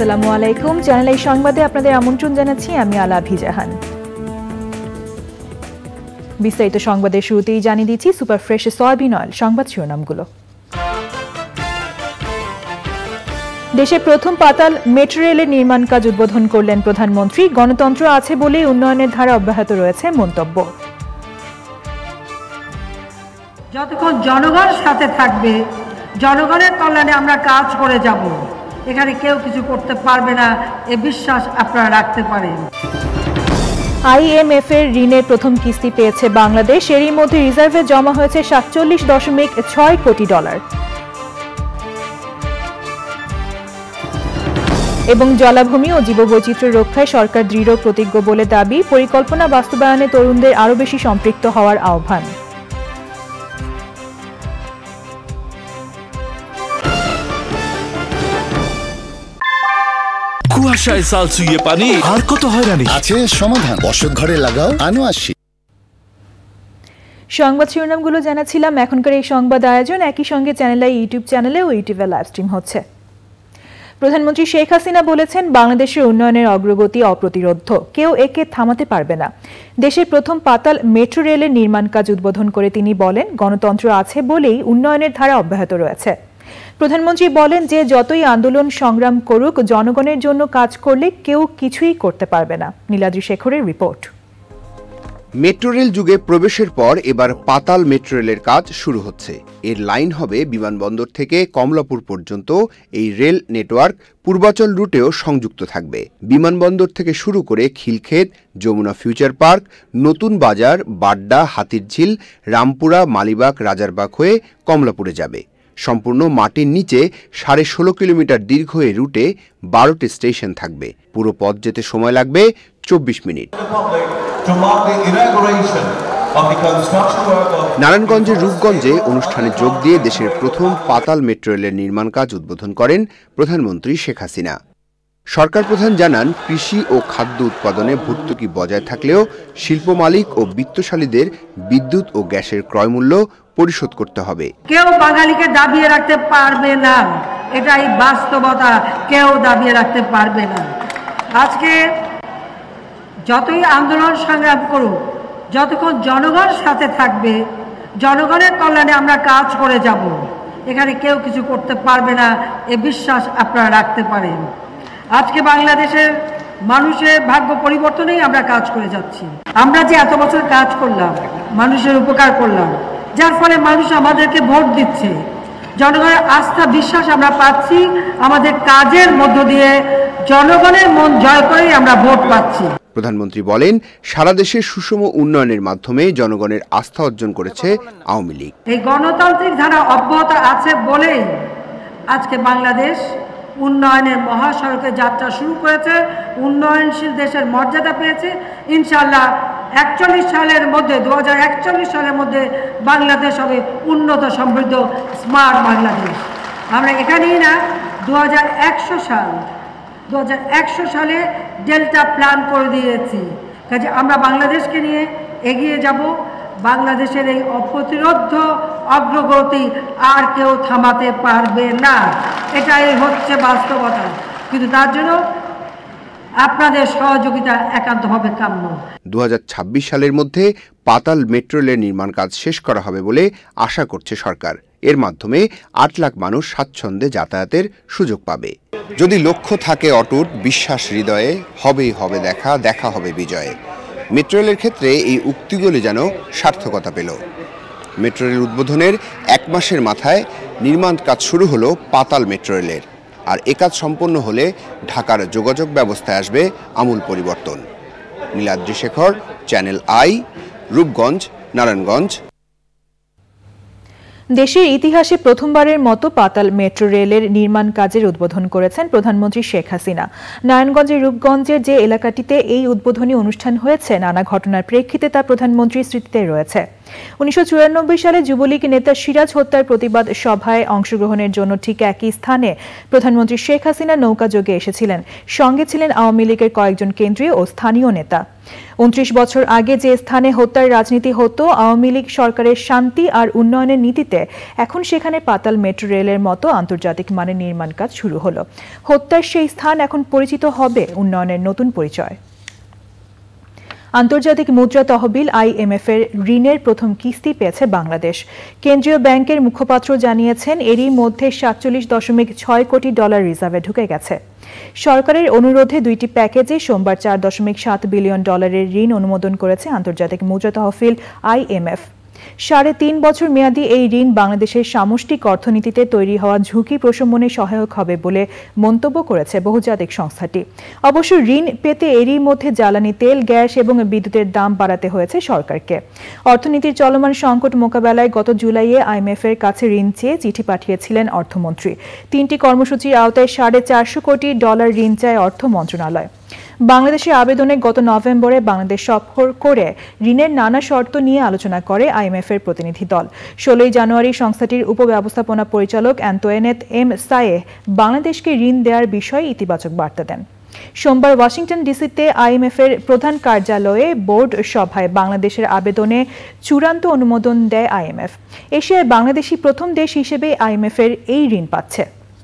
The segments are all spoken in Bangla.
আসসালামু আলাইকুম। চ্যানেল এই সংবাদে আপনাদের আমন্ত্রণ জানাচ্ছি আমি আলা ভিজাহান। বিস্তারিত সংবাদের শুরুতেই জানিয়ে দিচ্ছি সুপার ফ্রেশ সয়াবিন অয়েল সংবাদ শিরোনামগুলো। দেশের প্রথম পাতাল মেট্রো রেলের নির্মাণ কাজ উদ্বোধন করলেন প্রধানমন্ত্রী। গণতন্ত্র আছে বলেই উন্নয়নের ধারা অব্যাহত রয়েছে মন্তব্য। যতক্ষণ জনগণ সাথে থাকবে, জনগণের কল্যাণে আমরা কাজ করে যাব, এখানে কেউ কিছু করতে পারবে না, এ বিশ্বাস আপনারা রাখতে পারেন। IMF এর ঋণের প্রথম কিস্তি পেয়েছে বাংলাদেশ। এরই মধ্যে রিজার্ভে জমা হয়েছে $47.6 কোটি। এবং জলাভূমি ও জীববৈচিত্র্য রক্ষায় সরকার দৃঢ় প্রতিজ্ঞ বলে দাবি। পরিকল্পনা বাস্তবায়নে তরুণদের আরও বেশি সম্পৃক্ত হওয়ার আহ্বান। কুয়াশায় সাল ছুঁয়ে পানি আর কত হয়রানি আছে সমাধান। বসত ঘরে লাগাও আনো আসি। সংবাদ শিরোনামগুলো জানাচ্ছিলাম। এখনকার এই সংবাদ আয়োজন একই সঙ্গে চ্যানেল আই ইউটিউব চ্যানেলে ও ইউটিউবে লাইভ স্ট্রিম হচ্ছে। প্রধানমন্ত্রী শেখ হাসিনা বলেছেন, বাংলাদেশের উন্নয়নের অগ্রগতি অপ্রতিরোধ্য, কেউ একে থামাতে পারবে না। দেশের প্রথম পাতাল মেট্রো রেলের নির্মাণ কাজ উদ্বোধন করে তিনি বলেন, গণতন্ত্র আছে বলেই উন্নয়নের ধারা অব্যাহত রয়েছে। প্রধানমন্ত্রী বলেন যে যতই আন্দোলন সংগ্রাম করুক, জনগণের জন্য কাজ করলে কেউ কিছুই করতে পারবে না। নীলাদ্রি শেখরের রিপোর্ট। মেট্রো রেল যুগে প্রবেশের পর এবার পাতাল মেট্রো রেলের কাজ শুরু হচ্ছে। এর লাইন হবে বিমানবন্দর থেকে কমলাপুর পর্যন্ত। এই রেল নেটওয়ার্ক পূর্বাচল রুটেও সংযুক্ত থাকবে। বিমানবন্দর থেকে শুরু করে খিলক্ষেত, যমুনা ফিউচার পার্ক, নতুন বাজার, বাড্ডা, হাতিরঝিল, রামপুরা, মালিবাগ, রাজারবাগ হয়ে কমলাপুরে যাবে। সম্পূর্ণ মাটির নিচে 16.5 কিলোমিটার দীর্ঘ এই রুটে 12টি স্টেশন থাকবে। পুরো পথ যেতে সময় লাগবে 24 মিনিট। নারায়ণগঞ্জের রূপগঞ্জে অনুষ্ঠানে যোগ দিয়ে দেশের প্রথম পাতাল মেট্রো রেলের নির্মাণ কাজ উদ্বোধন করেন প্রধানমন্ত্রী শেখ হাসিনা। সরকার প্রধান জানান, কৃষি ও খাদ্য উৎপাদনে ভর্তুকি বজায় থাকলেও শিল্প মালিক ও বিত্তশালীদের বিদ্যুৎ ও গ্যাসের ক্রয় মূল্য পরিশোধ করতে হবে। কেউ বাঙালিকে দাবিয়ে রাখতে পারবে না, এটাই বাস্তবতা। কেউ দাবিয়ে রাখতে পারবে না। আজকে যতই আন্দোলন সংগ্রাম করুক, যতক্ষণ জনগণ সাথে থাকবে, জনগণের কল্যাণে আমরা কাজ করে যাব, এখানে কেউ কিছু করতে পারবে না, এ বিশ্বাস আপনারা রাখতে পারেন। আজকে বাংলাদেশের মানুষের ভাগ্য পরিবর্তনেই আমরা কাজ করে যাচ্ছি। আমরা যে এত বছর কাজ করলাম, মানুষের উপকার করলাম, যার ফলে মানুষ আমাদেরকে ভোট দিচ্ছে। জনগণের আস্থা বিশ্বাস আমরা পাচ্ছি। আমাদের কাজের মধ্য দিয়ে জনগণের মন জয় করেই আমরা ভোট পাচ্ছি। প্রধানমন্ত্রী বলেন, সারা দেশের সুষম উন্নয়নের মাধ্যমে জনগণের আস্থা অর্জন করেছে আওয়ামী লীগ। এই গণতান্ত্রিক ধারা অব্যাহত আছে বলেই আজকে বাংলাদেশ উন্নয়নের মহাসড়কে যাত্রা শুরু করেছে, উন্নয়নশীল দেশের মর্যাদা পেয়েছে। ইনশাআল্লাহ 41 সালের মধ্যে, 2041 সালের মধ্যে বাংলাদেশ হবে উন্নত, সমৃদ্ধ, স্মার্ট বাংলাদেশ। আমরা এখানেই না, 2100 সালে ডেল্টা প্ল্যান করে দিয়েছি। কাজে আমরা বাংলাদেশকে নিয়ে এগিয়ে যাব। বাংলাদেশের এই অপ্রতিরোধ্য অগ্রগতি আর কেউ থামাতে পারবে না, এটাই হচ্ছে বাস্তবতা। কিন্তু তার জন্য আপনাদের সহযোগিতা একান্তভাবে কাম্য। 2026 সালের মধ্যে পাতাল মেট্রো রেলের নির্মাণ কাজ শেষ করা হবে বলে আশা করছে সরকার। এর মাধ্যমে 8 লাখ মানুষ স্বাচ্ছন্দ্যে যাতায়াতের সুযোগ পাবে। যদি লক্ষ্য থাকে অটুট, বিশ্বাস হৃদয়ে, হবেই হবে দেখা, দেখা হবে বিজয়ে। মেট্রো রেলের ক্ষেত্রে এই উক্তিগুলি যেন সার্থকতা পেল। মেট্রো রেল উদ্বোধনের 1 মাসের মাথায় নির্মাণ কাজ শুরু হলো পাতাল মেট্রো রেলের। আর এ কাজ সম্পন্ন হলে ঢাকার যোগাযোগ ব্যবস্থায় আসবে আমূল পরিবর্তন। Niladri Shekhar, channel I, Rupganj, Narayanganj. দেশের ইতিহাসে প্রথমবারের মতো পাতাল মেট্রো রেলের নির্মাণ কাজের উদ্বোধন করেছেন প্রধানমন্ত্রী শেখ হাসিনা। নারায়ণগঞ্জের রূপগঞ্জের যে এলাকাটিতে এই উদ্বোধনী অনুষ্ঠান হয়েছে, নানা ঘটনার প্রেক্ষিতে তা প্রধানমন্ত্রীর স্মৃতিতে রয়েছে। 1994 সালে যুবলীগ নেতা সিরাজ হত্যার প্রতিবাদ সভায় অংশগ্রহণের জন্য ঠিক একই স্থানে প্রধানমন্ত্রী শেখ হাসিনা নৌকাযোগে এসেছিলেন। সঙ্গে ছিলেন আওয়ামী লীগের কয়েকজন কেন্দ্রীয় ও স্থানীয় নেতা। 29 বছর আগে যে স্থানে হত্যার রাজনীতি হতো আওয়ামী লীগ সরকারের শান্তি আর উন্নয়নের নীতিতে, এখন সেখানে পাতাল মেট্রো রেলের মতো আন্তর্জাতিক মানের নির্মাণ কাজ শুরু হলো। হত্যার সেই স্থান এখন পরিচিত হবে উন্নয়নের নতুন পরিচয়। আন্তর্জাতিক মুদ্রা তহবিল IMF এর ঋণের প্রথম কিস্তি পেয়েছে বাংলাদেশ। কেন্দ্রীয় ব্যাংকের মুখপাত্র জানিয়েছেন, এরই মধ্যে 47.6 কোটি ডলার রিজার্ভে ঢুকে গেছে। সরকারের অনুরোধে 2টি প্যাকেজে সোমবার 4.7 বিলিয়ন ডলারের ঋণ অনুমোদন করেছে আন্তর্জাতিক মুদ্রা তহবিল IMF। 3.5 বছর মেয়াদী এই ঋণ বাংলাদেশের সামষ্টিক অর্থনীতিতে তৈরি হওয়া ঝুঁকি প্রশমনে সহায়ক হবে বলে মন্তব্য করেছে বহুজাতিক সংস্থাটি। অবশ্য ঋণ পেতে এরই মধ্যে জ্বালানি তেল, গ্যাস এবং বিদ্যুতের দাম বাড়াতে হয়েছে সরকারকে। অর্থনীতির চলমান সংকট মোকাবেলায় গত জুলাইয়ে IMF এর কাছে ঋণ চেয়ে চিঠি পাঠিয়েছিলেন অর্থমন্ত্রী। 3টি কর্মসূচির আওতায় 450 কোটি ডলার ঋণ চায় অর্থ মন্ত্রণালয়। বাংলাদেশের আবেদনে গত নভেম্বরে বাংলাদেশ সফর করে ঋণের নানা শর্ত নিয়ে আলোচনা করে IMF এর প্রতিনিধি দল। 16 জানুয়ারি সংস্থাটির উপব্যবস্থাপনা পরিচালক অ্যান্তোয়েনেট M. সায়েহ বাংলাদেশকে ঋণ দেওয়ার বিষয়ে ইতিবাচক বার্তা দেন। সোমবার ওয়াশিংটন ডিসিতে IMF এর প্রধান কার্যালয়ে বোর্ড সভায় বাংলাদেশের আবেদনে চূড়ান্ত অনুমোদন দেয় IMF। এশিয়ার বাংলাদেশই প্রথম দেশ হিসেবে IMF এর এই ঋণ পাচ্ছে।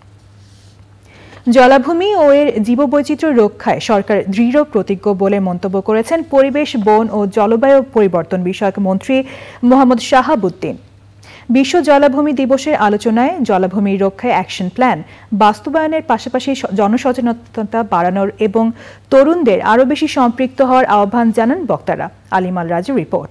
জলাভূমি ও এর জীববৈচিত্র্য রক্ষায় সরকার দৃঢ় প্রতিজ্ঞ বলে মন্তব্য করেছেন পরিবেশ, বন ও জলবায়ু পরিবর্তন বিষয়ক মন্ত্রী মোহাম্মদ শাহাবুদ্দিন। বিশ্ব জলাভূমি দিবসের আলোচনায় জলাভূমি রক্ষায় অ্যাকশন প্ল্যান বাস্তবায়নের পাশাপাশি জনসচেতনতা বাড়ানোর এবং তরুণদের আরও বেশি সম্পৃক্ত হওয়ার আহ্বান জানান বক্তারা। আলিমাল রাজুর রিপোর্ট।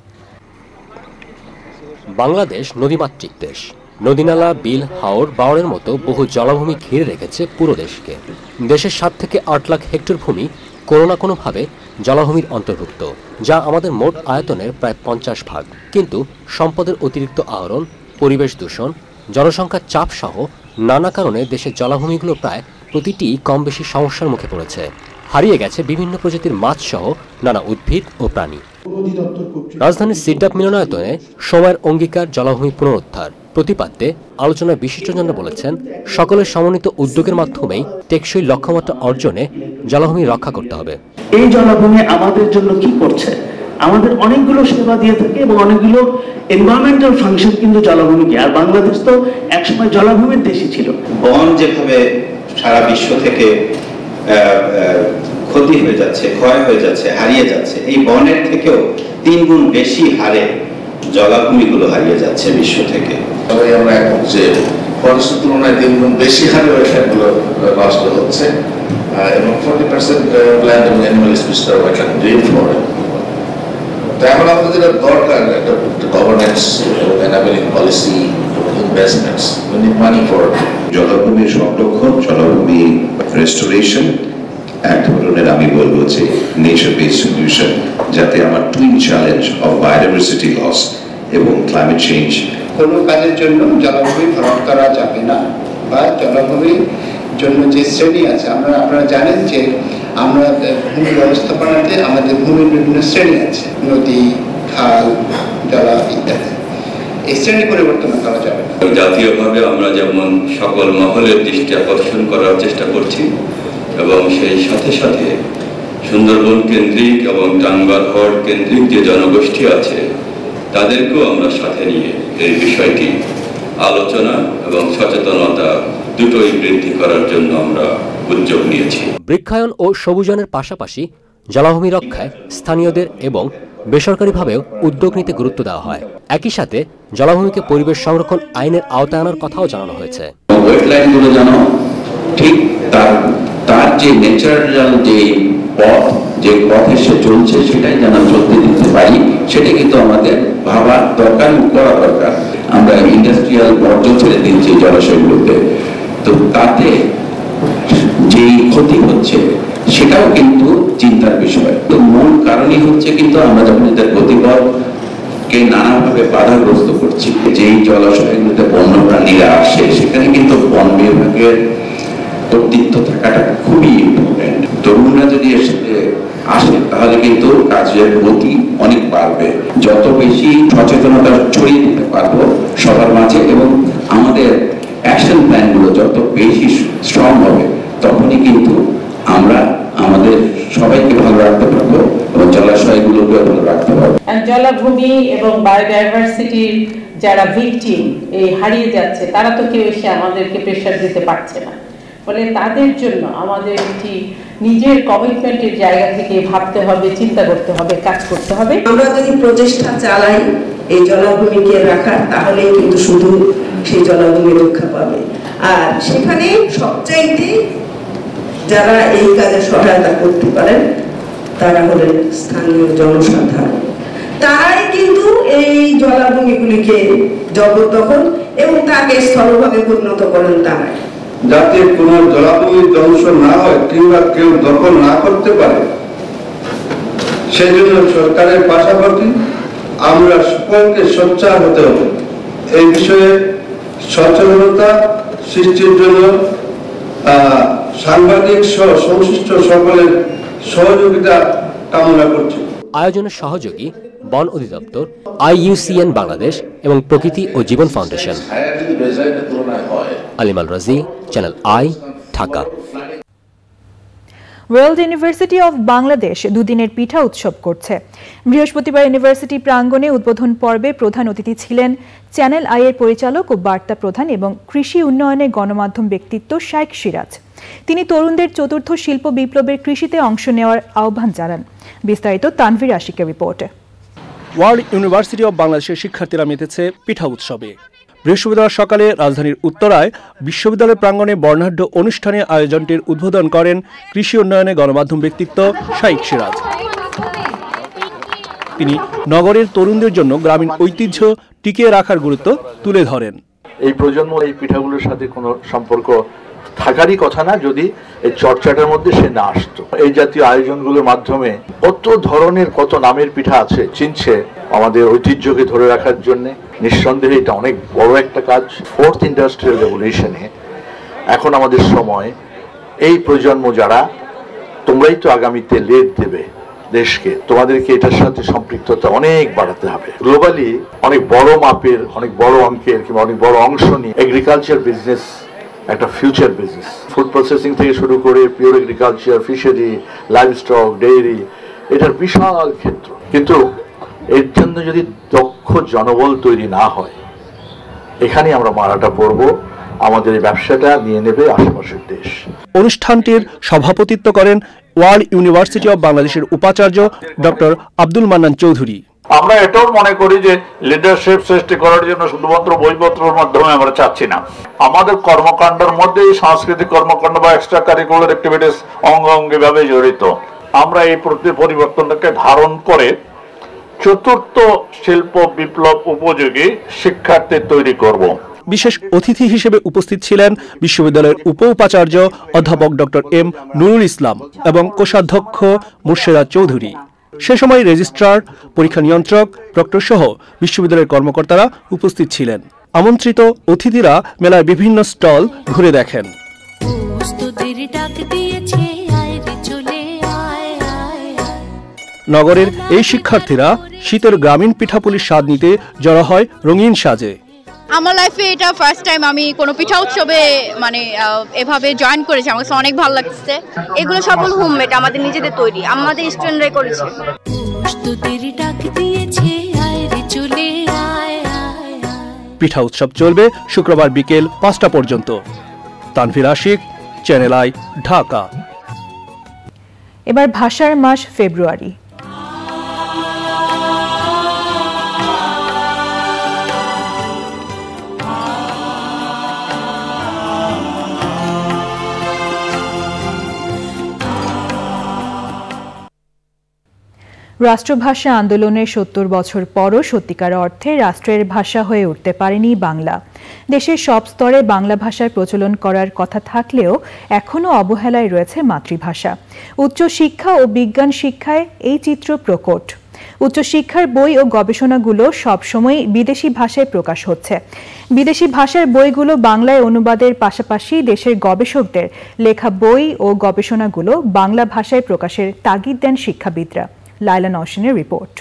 বাংলাদেশ নদীমাতৃক দেশ। নদীনালা, বিল, হাওর, বাওড়ের মতো বহু জলাভূমি ঘিরে রেখেছে পুরো দেশকে। দেশের 7 থেকে 8 লাখ হেক্টর ভূমি কোনো না কোনোভাবে জলাভূমির অন্তর্ভুক্ত, যা আমাদের মোট আয়তনের প্রায় 50 ভাগ। কিন্তু সম্পদের অতিরিক্ত আহরণ, পরিবেশ দূষণ, জনসংখ্যার চাপ সহ নানা কারণে দেশের জলাভূমিগুলো প্রায় প্রতিটি কম বেশি সমস্যার মুখে পড়েছে। হারিয়ে গেছে বিভিন্ন প্রজাতির মাছ সহ নানা উদ্ভিদ ও প্রাণী। রাজধানীর সিডাপ মিলনায়তনে সময়ের অঙ্গীকার জলাভূমি পুনরুদ্ধার প্রতিপাদ্যে আলোচনায় বিশিষ্টজনরা বলেছেন, সকলের সমন্বিত উদ্যোগের মাধ্যমেই টেকসই লক্ষ্যমাত্রা অর্জনে জলাভূমি রক্ষা করতে হবে। এই জলাভূমি আমাদের জন্য কি করছে? আমাদের অনেকগুলো সেবা দিয়ে থাকে এবং অনেকগুলো এনভায়রনমেন্টাল ফাংশন কিন্তু জলাভূমিকে। আর বাংলাদেশ তো একসময় জলাভূমির দেশই ছিল। বন যেভাবে সারা বিশ্ব থেকে ক্ষতি হয়ে যাচ্ছে, ক্ষয় হয়ে যাচ্ছে, হারিয়ে যাচ্ছে, এই বনের থেকেও 3 গুণ বেশি হারে জলাভূমিগুলো হারিয়ে যাচ্ছে বিশ্ব থেকে। তবে আমরা এখন যে ফরেস্টের তুলনায় 3 গুণ বেশি হারে এখানগুলো নষ্ট হচ্ছে এবং 40% ল্যান্ড এবং অ্যানিমাল স্পিসিসটা এখানে ড্রিম ফ্লোরে। তো এখন আমাদের যেটা দরকার একটা গভর্নেন্স এবং enabling policy, investments, we need money for জলাভূমির সংরক্ষণ, জলাভূমি রেস্টোরেশন, এক ধরনের আমি বলবো যে নেচার বেসড সলিউশন, যাতে আমার twin challenge of biodiversity loss এবং ক্লাইমেট চেঞ্জ। কোনো কাজের জন্য জলাভূমি ভরাট করা যাবে না, বা জলাভূমির জন্য যে শ্রেণী আছে, আপনারা জানেন যে আমরা ভূমি ব্যবস্থাপনাতে আমাদের ভূমির বিভিন্ন শ্রেণী আছে, নদী, খাল, জলা ইত্যাদি। এই শ্রেণী পরিবর্তন করা যাবে না। জাতীয়ভাবে আমরা যেমন সকল মহলের দৃষ্টি আকর্ষণ করার চেষ্টা করছি, এবং সেই সাথে সাথে সুন্দরবন কেন্দ্রিক এবং টাঙ্গাইল হ্রদ কেন্দ্রিক যে জনগোষ্ঠী আছে তাদেরকেও আমরা সাথে নিয়ে এই বিষয়টি আলোচনা এবং সচেতনতা দুটোই বৃদ্ধি করার জন্য আমরা উদ্যোগ নিয়েছি। বৃক্ষায়ন ও সবুজায়নের পাশাপাশি জলাভূমি রক্ষায় স্থানীয়দের এবং বেসরকারিভাবেও উদ্যোগ নিতে গুরুত্ব দেওয়া হয়। একই সাথে জলাভূমিকে পরিবেশ সংরক্ষণ আইনের আওতায় আনার কথাও জানানো হয়েছে। ওয়েটল্যান্ডগুলো যেন ঠিক তার যে ন্যাচারাল যে পথ, যে পথে সে চলছে সেটাই যেন চলতে দিতে পারি, সেটা কিন্তু আমাদের ভাবা দরকার, করা দরকার। আমরা ইন্ডাস্ট্রিয়াল বর্জ্য ছেড়ে দিচ্ছি জলাশয়গুলোতে, তো তাতে যে ক্ষতি হচ্ছে সেটাও কিন্তু চিন্তার বিষয়। তো মূল কারণই হচ্ছে কিন্তু আমরা যখন এদের গতিপথকে নানাভাবে বাধাগ্রস্ত করছি। যেই জলাশয়গুলোতে বন্যপ্রাণীরা আসে সেখানে কিন্তু বন বিভাগের কর্তৃত্ব থাকাটা খুবই ইম্পর্টেন্ট। তরুণরা যদি আসে তাহলে কিন্তু কাজের গতি অনেক বাড়বে। যত বেশি সচেতনতা ছড়িয়ে দিতে পারবো সবার মাঝে এবং আমাদের অ্যাকশন প্ল্যানগুলো যত বেশি স্ট্রং হবে, তখনই কিন্তু আমরা আমাদের সবাইকে ভালো রাখতে পারবো এবং জলাশয়গুলোকে ভালো রাখতে পারবো। জলাভূমি এবং বায়োডাইভার্সিটির যারা ভিকটিম এই হারিয়ে যাচ্ছে, তারা তো কেউ এসে আমাদেরকে প্রেশার দিতে পারছে না। ফলে তাদের জন্য আমাদের একটি নিজের কমিটমেন্টের জায়গা থেকে ভাবতে হবে, চিন্তা করতে হবে, কাজ করতে হবে। আমরা যদি প্রচেষ্টা চালাই এই জলাভূমিকে রাখার, তাহলেই কিন্তু শুধু সেই জলাভূমি রক্ষা পাবে। আর সেখানে সবচাইতে যারা এই কাজে সহায়তা করতে পারেন তারা হলেন স্থানীয় জনসাধারণ। তারাই কিন্তু এই জলাভূমিগুলিকে জবরদখল এবং তাকে স্থলভাবে পরিণত করেন তারাই। যাতে কোনো জলাভূমি ধ্বংস না হয় কিংবা কেউ দখল না করতে পারে, সেই জন্য সরকারের পাশাপাশি আমরা সকলকে সোচ্চার হতে হবে। এই বিষয়ে সচেতনতা সৃষ্টির জন্য সাংবাদিক সহ সংশ্লিষ্ট সকলের সহযোগিতা কামনা করছি। আয়োজনের সহযোগী বন অধিদপ্তর, IUCN বাংলাদেশ এবং প্রকৃতি ও জীবন foundation. Alimal Razi, channel I, Dhaka. World university of Bangladesh দুদিনের পিঠা উৎসব করছে। বৃহস্পতিবার ইউনিভার্সিটি প্রাঙ্গণে উদ্বোধন পর্বে প্রধান অতিথি ছিলেন চ্যানেল আই এর পরিচালক ও বার্তা প্রধান এবং কৃষি উন্নয়নে গণমাধ্যম ব্যক্তিত্ব শাইখ সিরাজ। তিনি তরুণদের চতুর্থ শিল্প বিপ্লবের কৃষিতে অংশ নেওয়ার আহ্বান জানান। বিস্তারিত তানভীর আশিকের রিপোর্টে। ওয়ার্ল্ড ইউনিভার্সিটি অব বাংলাদেশের শিক্ষার্থীরা মেতেছে পিঠা উৎসবে। বৃহস্পতিবার সকালে রাজধানীর উত্তরায় বিশ্ববিদ্যালয় প্রাঙ্গণে বর্ণাঢ্য অনুষ্ঠানে আয়োজনটির উদ্বোধন করেন কৃষি উন্নয়নে গণমাধ্যম ব্যক্তিত্ব শাইখ সিরাজ। তিনি নগরের তরুণদের জন্য গ্রামীণ ঐতিহ্য টিকিয়ে রাখার গুরুত্ব তুলে ধরেন। এই প্রজন্ম এই পিঠাগুলোর সাথে কোনো সম্পর্ক থাকারই কথা না যদি এই চর্চাটার মধ্যে সে না আসতো। এই জাতীয় আয়োজনগুলোর মাধ্যমে কত ধরনের কত নামের পিঠা আছে চিনছে আমাদের ঐতিহ্যকে ধরে রাখার জন্য। নিঃসন্দেহে এটা অনেক বড় একটা কাজ। ফোর্থ ইন্ডাস্ট্রিয়াল রেভলিউশনে এখন আমাদের সময় এই প্রজন্ম যারা, তোমরাই তো আগামীতে লেড দেবে দেশকে, তোমাদেরকে এটার সাথে সম্পৃক্ততা অনেক বাড়াতে হবে। গ্লোবালি অনেক বড় মাপের, অনেক বড় অঙ্কের কিংবা অনেক বড় অংশ নিয়ে এগ্রিকালচার বিজনেস একটা ফিউচার বিজনেস। ফুড প্রসেসিং থেকে শুরু করে pure agriculture, fishery, livestock, dairy, এটার বিশাল ক্ষেত্র। কিন্তু এর জন্য যদি দক্ষ জনবল তৈরি না হয়, এখানে আমরা মারাটা পড়ব। আমাদের এই ব্যবসাটা নিয়ে নেবে আশেপাশের দেশ। অনুষ্ঠানটির সভাপতিত্ব করেন ওয়ার্ল্ড ইউনিভার্সিটি অব বাংলাদেশের উপাচার্য ডক্টর আব্দুল মান্নান চৌধুরী। আমরা এটাও মনে করি যে লিডারশিপ সৃষ্টি করার জন্য শুধুমাত্র বইপত্রের মাধ্যমে আমরা চাচ্ছি না, আমাদের কর্মকাণ্ডের মধ্যে সাংস্কৃতিক কর্মকাণ্ড বা এক্সট্রা কারিকুলার অ্যাক্টিভিটিস অঙ্গাঙ্গিভাবে জড়িত। আমরা এই পরিবর্তনটাকে ধারণ করে চতুর্থ শিল্প বিপ্লব উপযোগী শিক্ষার্থী তৈরি করব। বিশেষ অতিথি হিসেবে উপস্থিত ছিলেন বিশ্ববিদ্যালয়ের উপ উপাচার্য অধ্যাপক ডক্টর এম নুরুল ইসলাম এবং কোষাধ্যক্ষ মুর্শেদা চৌধুরী। সে সময় রেজিস্ট্রার, পরীক্ষা নিয়ন্ত্রক, প্রক্টর সহ বিশ্ববিদ্যালয়ের কর্মকর্তারা উপস্থিত ছিলেন। আমন্ত্রিত অতিথিরা মেলায় বিভিন্ন স্টল ঘুরে দেখেন। নগরের এই শিক্ষার্থীরা শীতের গ্রামীণ পিঠাপুলির স্বাদ নিতে জড়ো হয় রঙিন সাজে। আমার লাইফে এটা ফার্স্ট টাইম আমি কোনো পিঠা উৎসবে এভাবে জয়েন করেছি। আমার কাছে অনেক ভালো লাগছে। এগুলো সব হোমমেড, আমাদের নিজেদের তৈরি, আমাদের স্টুডেন্টরাই করেছে। পিঠা উৎসব চলবে শুক্রবার বিকেল 5টা পর্যন্ত। Tanvir Ashik, channel I, Dhaka. এবার ভাষার মাস ফেব্রুয়ারি। রাষ্ট্রভাষা আন্দোলনের 70 বছর পরও সত্যিকার অর্থে রাষ্ট্রের ভাষা হয়ে উঠতে পারেনি বাংলা। দেশের সব স্তরে বাংলা ভাষার প্রচলন করার কথা থাকলেও এখনও অবহেলায় রয়েছে মাতৃভাষা। উচ্চ শিক্ষা ও বিজ্ঞান শিক্ষায় এই চিত্র প্রকট। উচ্চশিক্ষার বই ও গবেষণাগুলো সবসময় বিদেশি ভাষায় প্রকাশ হচ্ছে। বিদেশি ভাষার বইগুলো বাংলায় অনুবাদের পাশাপাশি দেশের গবেষকদের লেখা বই ও গবেষণাগুলো বাংলা ভাষায় প্রকাশের তাগিদ দেন শিক্ষাবিদরা। লাইলা নওশিনের রিপোর্ট।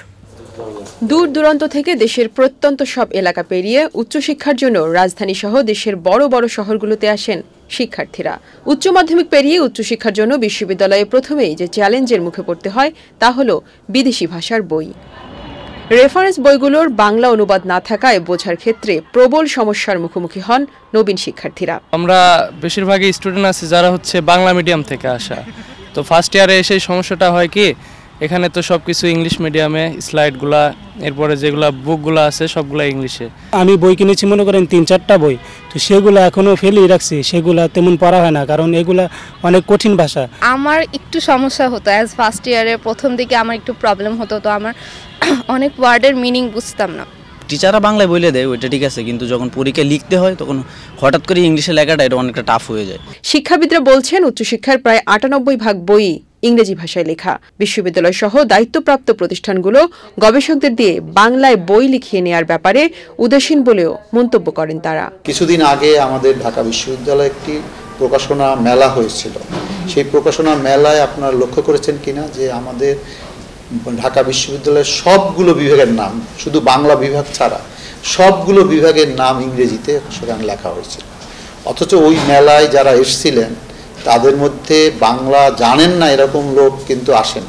দূর দূরান্ত থেকে দেশের প্রত্যন্ত সব এলাকা পেরিয়ে উচ্চশিক্ষার জন্য রাজধানী সহ দেশের বড় বড় শহরগুলোতে আসেন শিক্ষার্থীরা। উচ্চ মাধ্যমিক পেরিয়ে উচ্চশিক্ষার জন্য বিশ্ববিদ্যালয়ে প্রথমেই যে চ্যালেঞ্জের মুখে পড়তে হয় তা হলো বিদেশি ভাষার বই। রেফারেন্স বইগুলোর বাংলা অনুবাদ না থাকায় বোঝার ক্ষেত্রে প্রবল সমস্যার মুখোমুখি হন নবীন শিক্ষার্থীরা। আমরা বেশিরভাগই স্টুডেন্ট আছি যারা হচ্ছে বাংলা মিডিয়াম থেকে আসা, তো ফার্স্ট ইয়ারে এসে সমস্যাটা হয় কি, এখানে তো সবকিছু ইংলিশ মিডিয়ামে, স্লাইডগুলা এরপরে যেগুলা বুকগুলো আছে সবগুলা ইংলিশে। আমি বই কিনেছি মনে করেন 3-4টা বই, তো সেগুলো এখনো ফেলেই রাখছি, সেগুলা তেমন পড়া হয় না কারণ এগুলা অনেক কঠিন ভাষা। আমার একটু সমস্যা হতো অ্যাজ ফার্স্ট ইয়ারে, প্রথম দিকে আমার একটু প্রবলেম হতো, তো আমার অনেক ওয়ার্ডের মিনিং বুঝতাম না। টিচাররা বাংলায় বলে দেয় ওইটা ঠিক আছে, কিন্তু যখন পরীক্ষায় লিখতে হয় তখন হঠাৎ করে ইংলিশে লেখাটা এটা অনেকটা টাফ হয়ে যায়। শিক্ষাবিদরা বলছেন উচ্চশিক্ষার প্রায় 98% বই ইংরেজি ভাষায় লেখা। বিশ্ববিদ্যালয় সহ দায়িত্বপ্রাপ্ত প্রতিষ্ঠানগুলো গবেষকদের দিয়ে বাংলায় বই লিখিয়ে নেওয়ার ব্যাপারে উদাসীন বলেও মন্তব্য করেন তারা। কিছুদিন আগে আমাদের ঢাকা বিশ্ববিদ্যালয়ে একটি প্রকাশনা মেলা হয়েছিল। সেই প্রকাশনা মেলায় আপনারা লক্ষ্য করেছেন কিনা যে আমাদের ঢাকা বিশ্ববিদ্যালয়ের সবগুলো বিভাগের নাম, শুধু বাংলা বিভাগ ছাড়া সবগুলো বিভাগের নাম ইংরেজিতে সেখানে লেখা হয়েছিল। অথচ ওই মেলায় যারা এসেছিলেন তাদের মধ্যে বাংলা জানেন না এরকম লোক কিন্তু আসেন।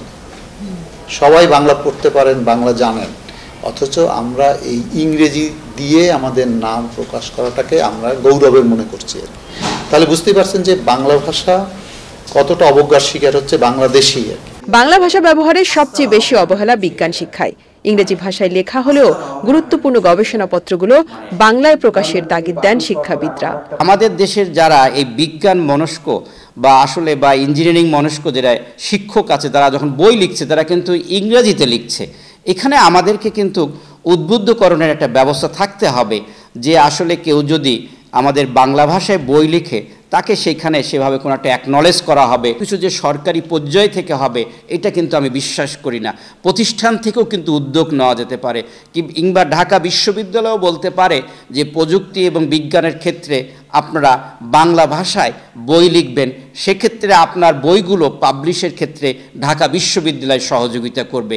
সবাই বাংলা পড়তে পারেন, বাংলা জানেন, অথচ আমরা এই ইংরেজি দিয়ে আমাদের নাম প্রকাশ করাটাকে আমরা গৌরবের মনে করছি। তাহলে বুঝতেই পারছেন যে বাংলা ভাষা কতটা অবজ্ঞার শিকার হচ্ছে বাংলাদেশী। বাংলা ভাষা ব্যবহারের সবচেয়ে বেশি অবহেলা বিজ্ঞান শিক্ষায়। ইংরেজি ভাষায় লেখা হলেও গুরুত্বপূর্ণ গবেষণাপত্রগুলো বাংলায় প্রকাশের তাগিদ দেন শিক্ষাবিদরা। আমাদের দেশের যারা এই বিজ্ঞান মনস্ক বা আসলে বা ইঞ্জিনিয়ারিং মনস্ক যারা শিক্ষক আছে, তারা যখন বই লিখছে তারা কিন্তু ইংরেজিতে লিখছে। এখানে আমাদেরকে কিন্তু উদ্বুদ্ধকরণের একটা ব্যবস্থা থাকতে হবে যে আসলে কেউ যদি আমাদের বাংলা ভাষায় বই লিখে তাকে সেখানে সেভাবে কোনো একটা অ্যাকনলেজ করা হবে, কিছু যে সরকারি পর্যায় থেকে হবে এটা কিন্তু আমি বিশ্বাস করি না। প্রতিষ্ঠান থেকেও কিন্তু উদ্যোগ নেওয়া যেতে পারে, কিংবা ঢাকা বিশ্ববিদ্যালয়ও বলতে পারে যে প্রযুক্তি এবং বিজ্ঞানের ক্ষেত্রে আপনারা বাংলা ভাষায় বই লিখবেন, সেক্ষেত্রে আপনার বইগুলো পাবলিশের ক্ষেত্রে ঢাকা বিশ্ববিদ্যালয় সহযোগিতা করবে।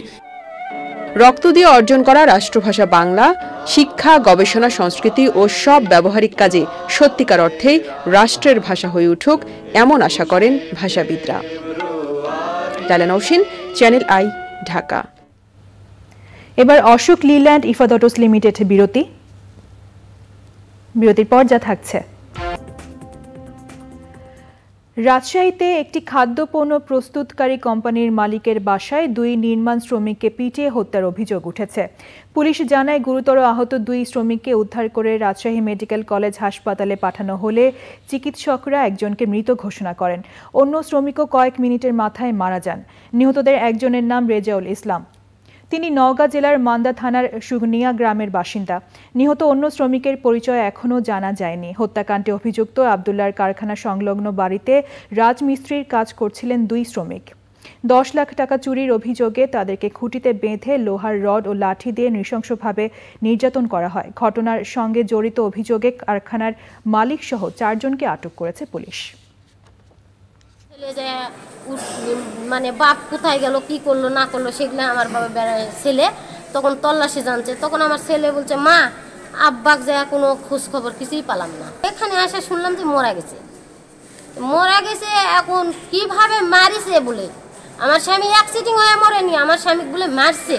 রক্ত দিয়ে অর্জন করা রাষ্ট্রভাষা বাংলা শিক্ষা, গবেষণা, সংস্কৃতি ও সব ব্যবহারিক কাজে সত্যিকার অর্থেই রাষ্ট্রের ভাষা হয়ে উঠুক এমন আশা করেন ভাষাবিদরা। Laila Naushin, channel I, Dhaka. এবার Ashok Leyland Ifad autos limited বিরতির পর যা থাকছে। রাজশাহীতে একটি খাদ্যপণ্য প্রস্তুতকারী কোম্পানির মালিকের বাসায় 2 নির্মাণ শ্রমিককে পিটিয়ে হত্যার অভিযোগ উঠেছে। পুলিশ জানায় গুরুতর আহত 2 শ্রমিককে উদ্ধার করে রাজশাহী মেডিকেল কলেজ হাসপাতালে পাঠানো হলে চিকিৎসকরা একজনকে মৃত ঘোষণা করেন। অন্য শ্রমিকও কয়েক মিনিটের মাথায় মারা যান। নিহতদের একজনের নাম রেজাউল ইসলাম, তিনি নওগাঁ জেলার মান্দা থানার সুগনিয়া গ্রামের বাসিন্দা। নিহত অন্য শ্রমিকের পরিচয় এখনও জানা যায়নি। হত্যাকাণ্ডে অভিযুক্ত আবদুল্লার কারখানা সংলগ্ন বাড়িতে রাজমিস্ত্রির কাজ করছিলেন 2 শ্রমিক। 10 লাখ টাকা চুরির অভিযোগে তাদেরকে খুঁটিতে বেঁধে লোহার রড ও লাঠি দিয়ে নৃশংসভাবে নির্যাতন করা হয়। ঘটনার সঙ্গে জড়িত অভিযোগে কারখানার মালিক সহ 4 জনকে আটক করেছে পুলিশ। মানে বাপ কোথায় গেল, কি করলো না করলো সেগুলো আমার বাবা ছেলে তখন তল্লাশি জানছে। তখন আমার ছেলে বলছে, মা আব্বাক যা কোনো খোঁজ খবর কিছুই পেলাম না। এখানে আসে শুনলাম যে মারা গেছে। এখন কিভাবে মারিছে বলে, আমার স্বামী অ্যাক্সিডেন্ট হয়ে মরেনি, আমার স্বামী বলে মারছে।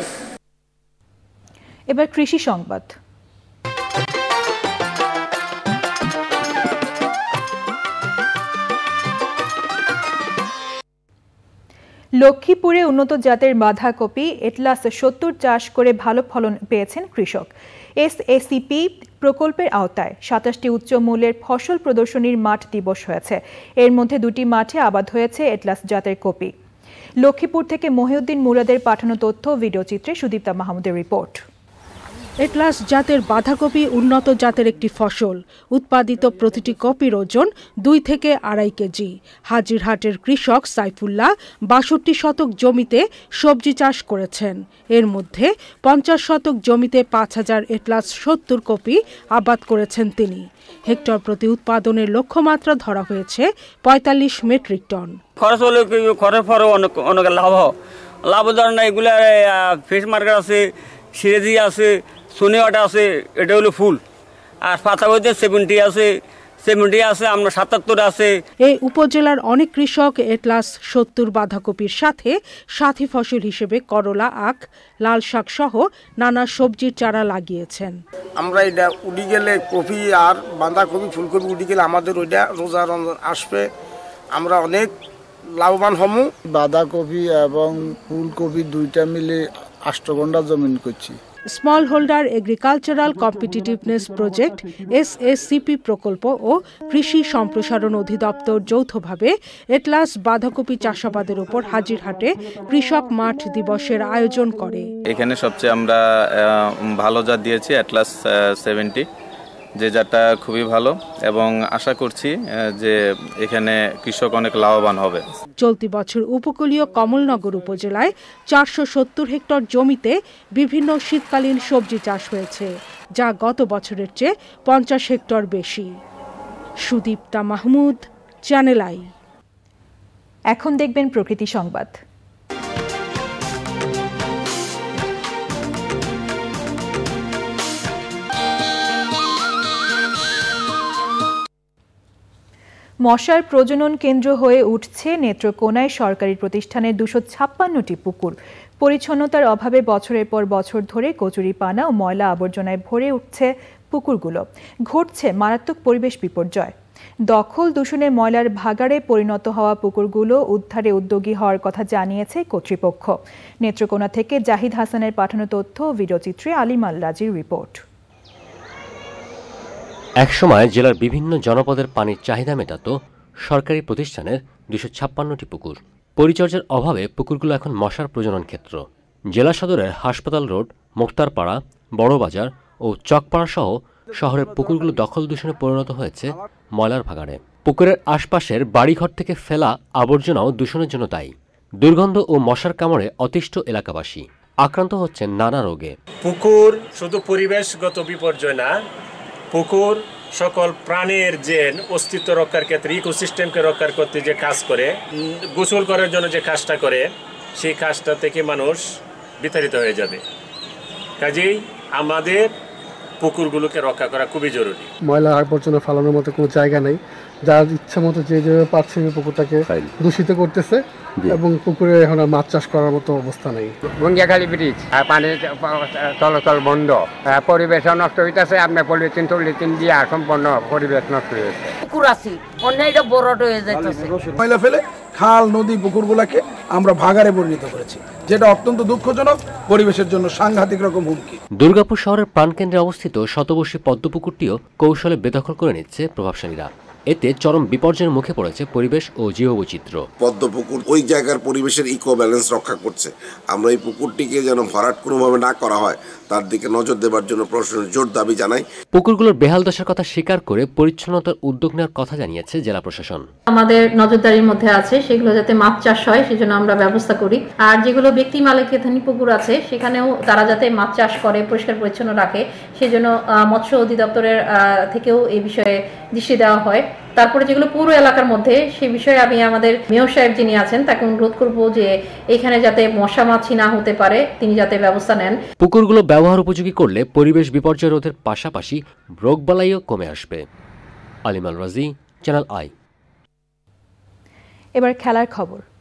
এবার কৃষি সংবাদ। লক্ষ্মীপুরে উন্নত জাতের বাঁধাকপি এটলাস 70 চাষ করে ভালো ফলন পেয়েছেন কৃষক। এসএসিপি প্রকল্পের আওতায় 27টি উচ্চ মূল্যের ফসল প্রদর্শনীর মাঠ দিবস হয়েছে। এর মধ্যে 2টি মাঠে আবাদ হয়েছে এটলাস জাতের কপি। লক্ষ্মীপুর থেকে মহিউদ্দিন মুরাদের পাঠানো তথ্য ভিডিও চিত্রে সুদীপ্তা মাহমুদের রিপোর্ট। এটলাস জাতের বাঁধাকপি উন্নত জাতের একটি ফসল। উৎপাদিত প্রতিটি কপির ওজন 2 থেকে 2.5 কেজি। হাজিরহাটের কৃষক সাইফুল্লাহ 62 শতক জমিতে সবজি চাষ করেছেন। এর মধ্যে 50 শতক জমিতে 5000 এটলাস 70 কপি আবাদ করেছেন তিনি। হেক্টর প্রতি উৎপাদনের লক্ষ্যমাত্রা ধরা হয়েছে 45 মেট্রিক টন। খরচ হলে খরচ পরে অনেক লাভ ধরেন এগুলা ফিশ মার্কেট আছে, সিরেজি আছে, সোনিয়াটা আছে, এটা হলো ফুল। আর পাতাবইতে 70 আছে, 70 আছে, আমরা 77 আছে। এই উপজেলার অনেক কৃষক এটলাস 70 বাঁধাকপির সাথে সাথী ফসল হিসেবে করলা, আখ, লাল শাক সহ নানা সবজির চারা লাগিয়েছেন। আমরা এটা উঠে গেলে কপি আর বাঁধাকপি ফুলকপি উঠে গেলে আমাদের ওইটা রোজা রমজান আসবে, আমরা অনেক লাভবান হমু। বাঁধাকপি এবং ফুলকপি দুইটা মিলে 8 ঘন্টা জমিন করছি। Small holder agricultural competitiveness project SSCP প্রকল্প ও কৃষি সম্প্রসারণ অধিদপ্তর যৌথভাবে এটলাস বাঁধাকপি চাষাবাদের উপর হাজিরহাটে কৃষক মাঠ দিবসের আয়োজন করে। এখানে সবচেয়ে আমরা ভালো জাত দিয়েছি এটলাস 70, যে জাতটা খুবই ভালো এবং আশা করছি যে এখানে কৃষক অনেক লাভবান হবে। চলতি বছর উপকূলীয় কমলনগর উপজেলায় 470 হেক্টর জমিতে বিভিন্ন শীতকালীন সবজি চাষ হয়েছে, যা গত বছরের চেয়ে 50 হেক্টর বেশি। Sudipta Mahmud, channel I. এখন দেখবেন প্রকৃতি সংবাদ। মশার প্রজনন কেন্দ্র হয়ে উঠছে নেত্রকোনায় সরকারি প্রতিষ্ঠানের 256টি পুকুর। পরিচ্ছন্নতার অভাবে বছরের পর বছর ধরে কচুরিপানা ও ময়লা আবর্জনায় ভরে উঠছে পুকুরগুলো। ঘটছে মারাত্মক পরিবেশ বিপর্যয়। দখল দূষণে ময়লার ভাগাড়ে পরিণত হওয়া পুকুরগুলো উদ্ধারে উদ্যোগী হওয়ার কথা জানিয়েছে কর্তৃপক্ষ। নেত্রকোনা থেকে জাহিদ হাসানের পাঠানো তথ্য ও ভিডিওচিত্রে আলিম আল রাজির রিপোর্ট। একসময় জেলার বিভিন্ন জনপদের পানির চাহিদা মেটাত সরকারি প্রতিষ্ঠানের 256টি পুকুর। পরিচর্যার অভাবে পুকুরগুলো এখন মশার প্রজনন ক্ষেত্র। জেলা সদরের হাসপাতাল রোড, মোক্তারপাড়া, বড়বাজার ও চকপাড়া সহ শহরের পুকুরগুলো দখল দূষণে পরিণত হয়েছে ময়লার ভাগাড়ে। পুকুরের আশপাশের বাড়িঘর থেকে ফেলা আবর্জনাও দূষণের জন্য দায়ী। দুর্গন্ধ ও মশার কামড়ে অতিষ্ঠ এলাকাবাসী আক্রান্ত হচ্ছেন নানা রোগে। পুকুর শুধু পরিবেশগত বিপর্যয় না, পুকুর সকল প্রাণের যে অস্তিত্ব রক্ষার ক্ষেত্রে ইকোসিস্টেমকে রক্ষার করতে যে কাজ করে, গোসল করার জন্য যে কাজটা করে, সেই কাজটা থেকে মানুষ বিতাড়িত হয়ে যাবে। কাজেই আমাদের পুকুরগুলোকে রক্ষা করা খুবই জরুরি। ময়লা আবর্জনা ফালানোর মতো কোনো জায়গা নেই। যার ইচ্ছা মতো যে যেভাবে পারছে পুকুরটাকে দূষিত করতেছে এবং পুকুরে এখন মাছ চাষ করার মতো অবস্থা নেই। গুঞ্জাখালী ব্রিজ পানির চলাচল বন্ধ, পরিবেশ নষ্ট হইতেছে। আপনার পলিথিন দিয়ে সম্পূর্ণ পরিবেশ নষ্ট হয়েছে। পুকুর আছে অনেকটা বড় হয়ে যাইতেছে। ময়লা ফেলে খাল, নদী, পুকুরগুলোকে আমরা ভাগাড়ে পরিণত করেছি, যেটা অত্যন্ত দুঃখজনক, পরিবেশের জন্য সাংঘাতিক রকম হুমকি। দুর্গাপুর শহরের প্রাণকেন্দ্রে অবস্থিত শতবর্ষী পদ্মপুকুরটিও কৌশলে বেদখল করে নিচ্ছে প্রভাবশালীরা। এতে চরম বিপর্যয়ের মুখে পড়েছে পরিবেশ ও জীববৈচিত্র্য। পদ্মপুকুর ওই জায়গার পরিবেশের ইকো ব্যালেন্স রক্ষা করছে। আমরা এই পুকুরটিকে যেন ভরাট কোনোভাবে না করা হয় তার দিকে নজর দেবার জন্য প্রশাসনের জোর দাবি জানাই। পুকুরগুলোর বেহাল দশার কথা স্বীকার করে পরিচ্ছন্নতার উদ্যোগ নেওয়ার কথা জানিয়েছে জেলা প্রশাসন। আমাদের নজরদারির মধ্যে আছে সেগুলো যাতে মাছ চাষ হয় সেজন্য আমরা ব্যবস্থা করি। আর যেগুলো ব্যক্তি মালিকানাধীন পুকুর আছে সেখানেও তারা যাতে মাছ চাষ করে, পরিষ্কার পরিচ্ছন্ন রাখে, সেজন্য মৎস্য অধিদপ্তরের থেকেও এই বিষয়ে দৃষ্টি দেওয়া হয়। তারপরে যেগুলো পুরো এলাকার মধ্যে, সেই বিষয়ে আমি আমাদের মেয়র সাহেব যিনি আছেন তাকে অনুরোধ করব যে এখানে যাতে মশা মাছি না হতে পারে তিনি যাতে ব্যবস্থা নেন। পুকুরগুলো ব্যবহার উপযোগী করলে পরিবেশ বিপর্যয় রোধের পাশাপাশি রোগবালাইও কমে আসবে। আলিম আল রাজি, চ্যানেল আই। এবার খেলার খবর।